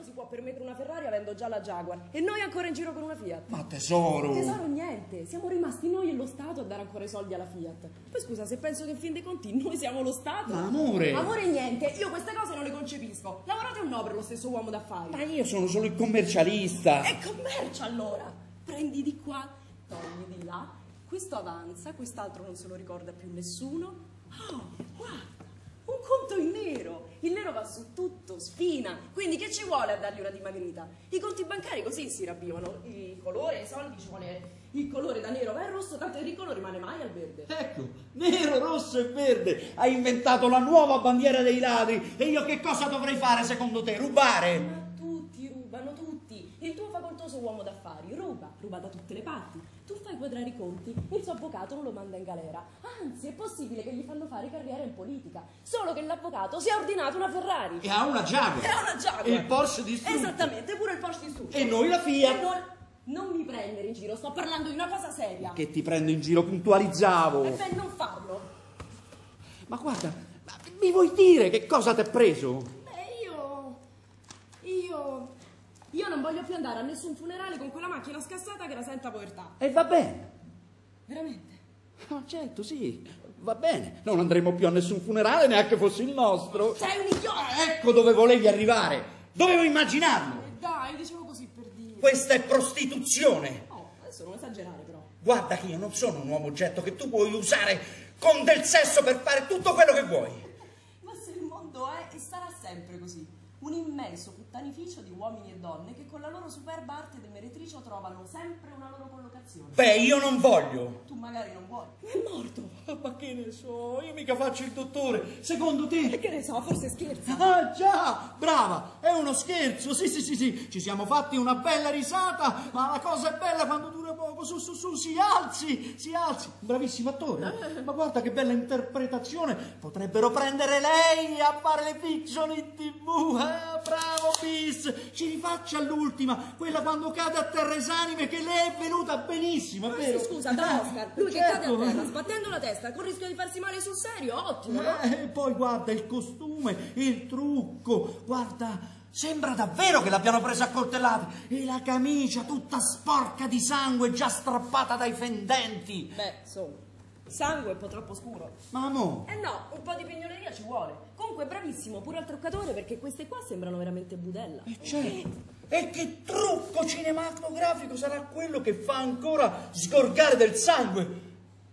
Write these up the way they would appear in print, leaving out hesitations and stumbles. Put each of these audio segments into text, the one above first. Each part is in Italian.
si può permettere una Ferrari avendo già la Jaguar e noi ancora in giro con una Fiat. Ma tesoro! Tesoro niente, siamo rimasti noi e lo Stato a dare ancora i soldi alla Fiat. Poi scusa, se penso che in fin dei conti noi siamo lo Stato. Ma amore! Amore niente, io queste cose non le concepisco. Lavorate un no per lo stesso uomo d'affari. Ma io sono solo il commercialista. E commercia allora! Prendi di qua, togli di là, questo avanza, quest'altro non se lo ricorda più nessuno. Oh, guarda! Un conto in nero, il nero va su tutto, sfina, quindi che ci vuole a dargli una dimagrita? I conti bancari così si ravvivano, il colore, i soldi, ci vuole il colore da nero va al rosso, tanto il ricco non rimane mai al verde. Ecco, nero, rosso e verde, hai inventato la nuova bandiera dei ladri e io che cosa dovrei fare secondo te? Rubare? Ma tutti rubano, tutti, il tuo facoltoso uomo d'affari ruba da tutte le parti. Tu fai quadrare i conti, il suo avvocato non lo manda in galera. Anzi, è possibile che gli fanno fare carriera in politica. Solo che l'avvocato si è ordinato una Ferrari. E ha una Jaguar. E ha una Jaguar. E il Porsche distrutto. Esattamente, pure il Porsche distrutto. E noi la Fiat. Non mi prendere in giro, sto parlando di una cosa seria. Che ti prendo in giro, puntualizzavo. E beh, non farlo. Ma guarda, mi vuoi dire che cosa ti è preso? Beh, io non voglio più andare a nessun funerale con quella macchina scassata che rasenta povertà. E va bene. Veramente? Ma certo, sì, va bene. Non andremo più a nessun funerale, neanche fosse il nostro. Sei un idiota! Ecco dove volevi arrivare. Dovevo immaginarlo. Dai, dicevo così per dire. Questa è prostituzione. Oh, adesso non esagerare però. Guarda che io non sono un uomo oggetto che tu puoi usare con del sesso per fare tutto quello che vuoi. Ma se il mondo è e sarà sempre così. Un immenso puttanificio di uomini e donne che con la loro superba arte di meretricio trovano sempre una loro collocazione. Beh, io non voglio. Tu magari non vuoi. È morto. Ma che ne so, io mica faccio il dottore. Secondo te? E che ne so, forse scherza. Ah già, brava, è uno scherzo, sì, ci siamo fatti una bella risata, ma la cosa è bella quando dura poco, su, si alzi, bravissimo attore, ma guarda che bella interpretazione, potrebbero prendere lei a fare le fiction in TV, bravo Bis, ci rifaccia all'ultima, quella quando cade a terra esanime, che lei è venuta benissimo, è vero? Scusa, da Oscar, lui certo. che cade a terra, sbattendo la testa, con rischio di farsi male sul serio, ottimo, no? E poi guarda il costume, il trucco, guarda, sembra davvero che l'abbiano presa a coltellate. E la camicia tutta sporca di sangue, già strappata dai fendenti. Beh, insomma, sangue è un po' troppo scuro. Ma mo? Eh no, un po' di pignoleria ci vuole. Comunque bravissimo pure al truccatore, perché queste qua sembrano veramente budella. Certo. E che trucco cinematografico sarà quello che fa ancora sgorgare del sangue?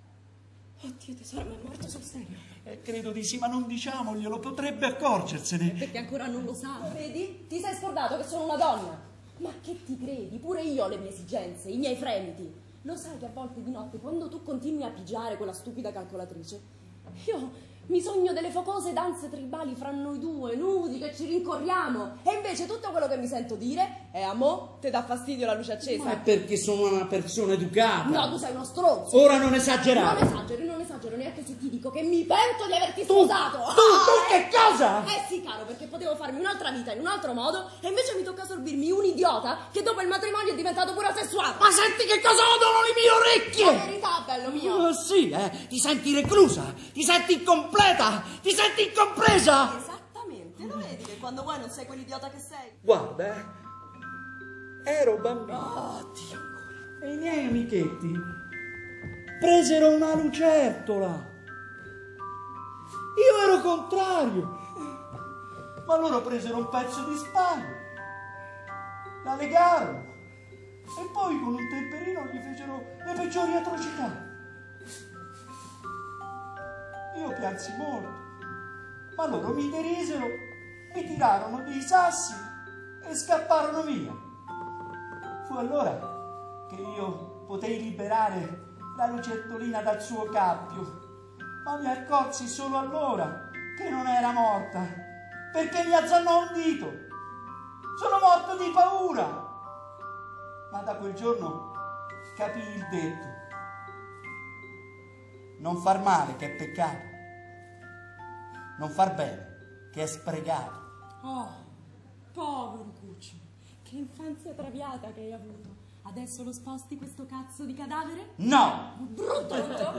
Oddio tesoro, ma è morto sul serio? Credo di sì, ma non diciamoglielo, potrebbe accorgersene. Perché ancora non lo sa. Vedi? Ti sei scordato che sono una donna. Ma che ti credi? Pure io ho le mie esigenze, i miei fremiti. Lo sai che a volte di notte, quando tu continui a pigiare quella stupida calcolatrice, io mi sogno delle focose danze tribali fra noi due, nudi, che ci rincorriamo. E invece tutto quello che mi sento dire è amò, te dà fastidio la luce accesa. Ma è perché sono una persona educata. No, tu sei uno stronzo. Ora non esagerare. Non esagero neanche se ti dico che mi pento di averti sposato. Tu che cosa? Sì, caro, perché potevo farmi un'altra vita in un altro modo e invece mi tocca sorbirmi un idiota che dopo il matrimonio è diventato pure asessuato. Ma senti che cosa odono le mie orecchie? La verità, bello mio. Sì, ti senti reclusa, ti senti incompleta, ti senti incompresa. Esattamente, lo vedi che quando vuoi non sei quell'idiota che sei. Guarda, ero bambino. Oddio ancora. E i miei amichetti presero una lucertola. Io ero contrario. Ma loro presero un pezzo di spagna, la legarono e poi con un temperino gli fecero le peggiori atrocità. Io piansi molto, ma loro mi derisero, mi tirarono dei sassi e scapparono via. Fu allora che io potei liberare la lucertolina dal suo cappio, ma mi accorsi solo allora che non era morta, perché mi azzannò un dito. Sono morto di paura. Ma da quel giorno capii il detto: non far male che è peccato, non far bene che è sprecato. Oh, povero cucciolo, che infanzia traviata che hai avuto. Adesso lo sposti questo cazzo di cadavere? No! Brutto!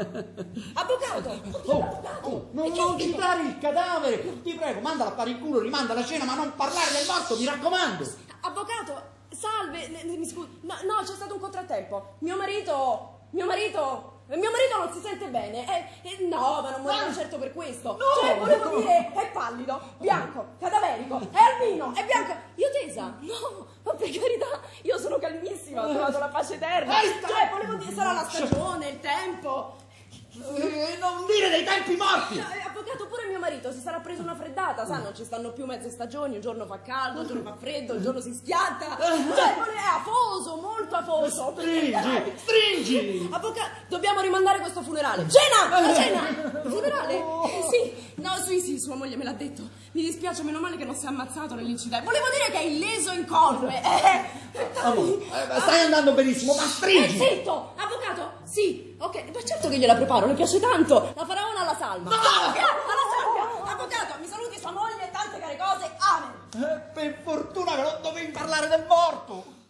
Avvocato! Non citare il cadavere! Ti prego, mandala a fare il culo, rimanda la cena, ma non parlare del morto, mi raccomando! Avvocato, salve, mi scusi, no, c'è stato un contrattempo. Mio marito non si sente bene. No, ma non morirà certo per questo. No! Cioè, volevo dire, è pallido, bianco, cadaverico, è albino, è bianco. Io tesa? No, ma per carità, io sono calmissima, ho trovato la pace eterna. Cioè, volevo dire, sarà la stagione, il tempo. Non dire dei tempi morti! Avvocato, pure mio marito si sarà preso una freddata, sa, non ci stanno più mezze stagioni, un giorno fa caldo, un giorno fa freddo, un giorno si schianta. Cioè, è afoso, molto afoso. Stringi! Avvocato, dobbiamo rimandare questo funerale. La cena! Funerale? Sì, no, sì, sua moglie me l'ha detto. Mi dispiace, meno male che non si è ammazzato nell'incidente. Volevo dire che è illeso incolume. Stai andando benissimo, ma stringi! Zitto! Avvocato, sì, ok, ma certo che gliela preparo, le piace tanto. La faraona alla salma. No! Alla salvia! Avvocato, mi saluti sua moglie e tante care cose. Amen. Per fortuna che non dovevi parlare del morto!